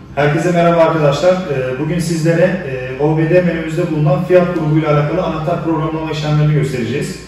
Herkese merhaba arkadaşlar. Bugün sizlere OBD menümüzde bulunan fiyat grubuyla alakalı anahtar programlama işlemlerini göstereceğiz.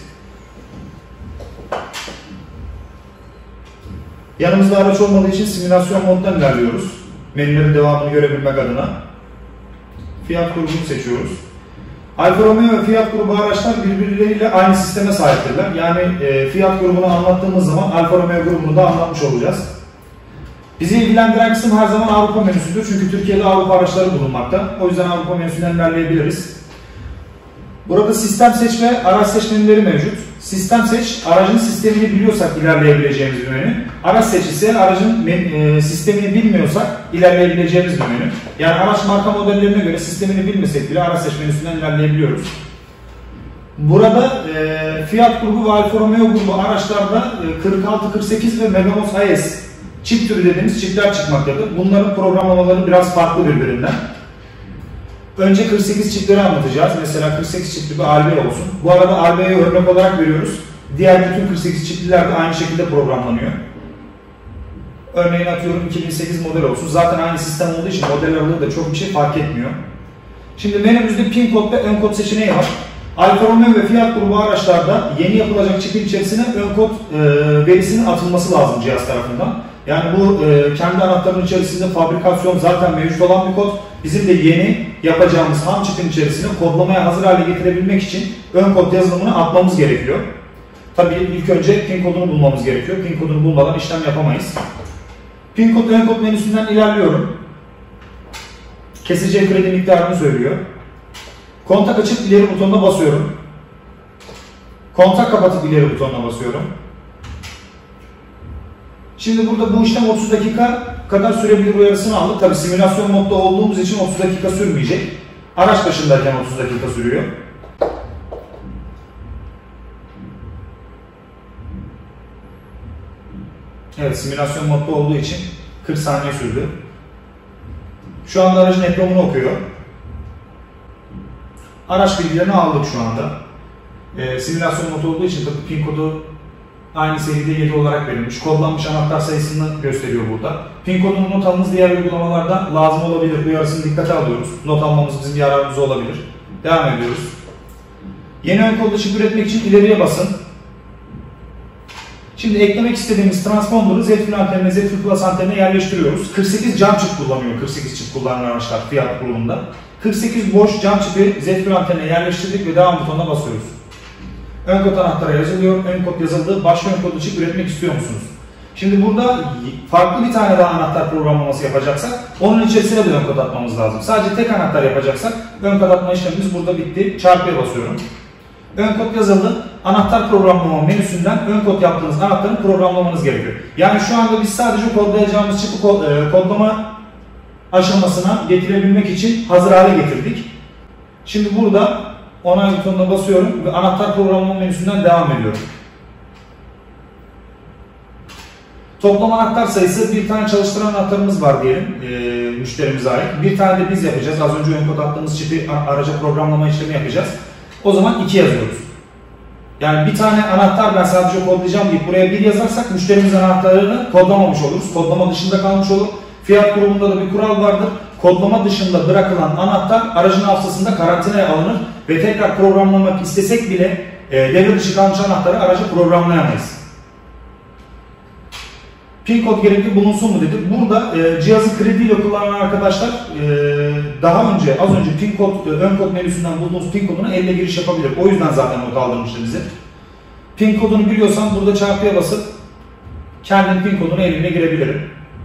Yanımızda araç olmadığı için simülasyon modundan ilerliyoruz. Menülerin devamını görebilmek adına. Fiyat grubunu seçiyoruz. Alfa Romeo ve Fiat grubu araçlar birbirleriyle aynı sisteme sahiptirler. Yani Fiat grubunu anlattığımız zaman Alfa Romeo grubunu da anlatmış olacağız. Bizi ilgilendiren kısım her zaman Avrupa menüsüdür. Çünkü Türkiye'de Avrupa araçları bulunmakta. O yüzden Avrupa menüsünden ilerleyebiliriz. Burada sistem seç ve araç seç menüleri mevcut. Sistem seç, aracın sistemini biliyorsak ilerleyebileceğimiz bir menü. Araç seç ise aracın sistemini bilmiyorsak ilerleyebileceğimiz bir menü. Yani araç marka modellerine göre sistemini bilmesek bile araç seç menüsünden ilerleyebiliyoruz. Burada Fiat grubu ve Alfa Romeo grubu araçlarda 46, 48 ve Megamoz AES çip türü dediğimiz çipler çıkmaktadır. Bunların programlamaları biraz farklı birbirinden. Önce 48 çipleri anlatacağız. Mesela 48 çipli bir ALB olsun. Bu arada ALB'yi örnek olarak veriyoruz. Diğer bütün 48 çipliler de aynı şekilde programlanıyor. Örneğin atıyorum 2008 model olsun. Zaten aynı sistem olduğu için model aralığı da çok bir şey fark etmiyor. Şimdi menümüzde pin kod ve ön kod seçeneği var. Alfa Romeo ve Fiat grubu araçlarda yeni yapılacak çipin içerisine ön kod verisinin atılması lazım cihaz tarafından. Yani bu kendi anahtarın içerisinde fabrikasyon zaten mevcut olan bir kod. Bizim de yeni yapacağımız ham çipin içerisine kodlamaya hazır hale getirebilmek için ön kod yazılımını atmamız gerekiyor. Tabii ilk önce pin kodunu bulmamız gerekiyor. Pin kodunu bulmadan işlem yapamayız. Pin kod ön kod menüsünden ilerliyorum. Keseceği kredi miktarını söylüyor. Kontak açıp ileri butonuna basıyorum. Kontak kapatıp ileri butonuna basıyorum. Şimdi burada bu işlem 30 dakika kadar sürebilir uyarısını aldık. Tabi simülasyon modda olduğumuz için 30 dakika sürmeyecek. Araç başındayken 30 dakika sürüyor. Evet, simülasyon modda olduğu için 40 saniye sürdü. Şu anda aracın ekranını okuyor. Araç bilgilerini aldık şu anda. Simülasyon modu olduğu için tabi pin kodu aynı seride 7 olarak verilmiş. Kodlanmış anahtar sayısını gösteriyor burada. Pin kodunu not almanız diğer uygulamalarda lazım olabilir. Uyarısını dikkate alıyoruz. Not almamız bizim yararımıza olabilir. Devam ediyoruz. Yeni ön kodla çip üretmek için ileriye basın. Şimdi eklemek istediğimiz transponder'ı Z antenine, Z Plus antenine yerleştiriyoruz. 48 cam çip kullanıyor. 48 çip kullanan araçlar Fiat grubunda. 48 boş cam çipi Z antenine yerleştirdik ve devam butonuna basıyoruz. Ön kod anahtara yazılıyor. Ön kod yazıldı. Başka ön kodlu çip üretmek istiyor musunuz? Şimdi burada farklı bir tane daha anahtar programlaması yapacaksak onun içerisine de ön kod atmamız lazım. Sadece tek anahtar yapacaksak ön kod atma işlemimiz burada bitti. Çarpıya basıyorum. Ön kod yazıldı. Anahtar programlama menüsünden ön kod yaptığınız anahtarı programlamanız gerekiyor. Yani şu anda biz sadece kodlayacağımız çipi kodlama aşamasına getirebilmek için hazır hale getirdik. Şimdi burada onay butonuna basıyorum ve anahtar programlama menüsünden devam ediyorum. Toplam anahtar sayısı bir tane çalıştıran anahtarımız var diyelim müşterimize ait. Bir tane de biz yapacağız. Az önce ön kod attığımız çipi araca programlama işlemi yapacağız. O zaman 2 yazıyoruz. Yani bir tane anahtar ben sadece kodlayacağım deyip buraya 1 yazarsak müşterimiz anahtarını kodlamamış oluruz. Kodlama dışında kalmış olur. Fiyat grubunda da bir kural vardır. Kodlama dışında bırakılan anahtar aracın hafızasında karantinaya alınır ve tekrar programlamak istesek bile devre dışı kalmış anahtarı araca programlayamayız. Pin kod gerekli bulunsun mu dedi. Burada cihazı krediyle kullanan arkadaşlar daha önce az önce pin kod ön kod menüsünden bulduğunuz pin koduna elle giriş yapabilir. O yüzden zaten o kaldırmıştı bizi. Pin kodunu biliyorsam burada çarpıya basıp kendim pin kodunu elimle girebilirim.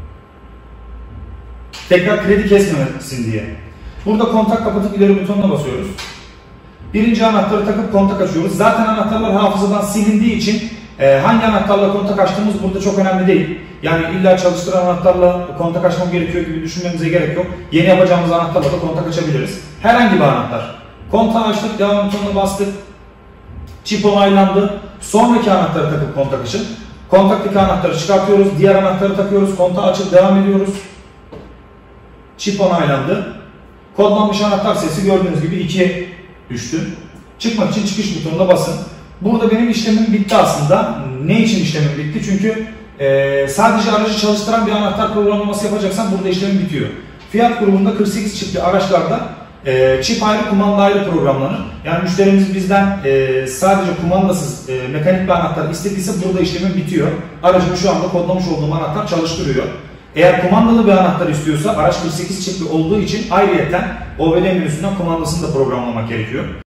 Tekrar kredi kesmemesin diye. Burada kontak kapatıp ileri butonuna basıyoruz. Birinci anahtarı takıp kontak açıyoruz. Zaten anahtarlar hafızadan silindiği için hangi anahtarla kontak açtığımız burada çok önemli değil. Yani illa çalıştıran anahtarla kontak açmam gerekiyor gibi düşünmemize gerek yok. Yeni yapacağımız anahtarla da kontak açabiliriz. Herhangi bir anahtar. Kontağı açtık, devam butonuna bastık. Çip onaylandı. Sonraki anahtarı takıp kontak açın. Kontaktaki anahtarı çıkartıyoruz. Diğer anahtarı takıyoruz. Kontağı açıp devam ediyoruz. Çip onaylandı. Kodlanmış anahtar sayısı gördüğünüz gibi 2'ye düştü. Çıkmak için çıkış butonuna basın. Burada benim işlemim bitti aslında. Ne için işlemim bitti? Çünkü sadece aracı çalıştıran bir anahtar programlaması yapacaksam burada işlemim bitiyor. Fiat grubunda 48 çiftli araçlarda çip ayrı, kumanda ayrı programlanır. Yani müşterimiz bizden sadece kumandasız mekanik bir anahtar istediyse burada işlemin bitiyor. Aracımı şu anda kodlamış olduğum anahtar çalıştırıyor. Eğer kumandalı bir anahtar istiyorsa araç 48 çiftli olduğu için ayrıyeten OBD menüsünden kumandasını da programlamak gerekiyor.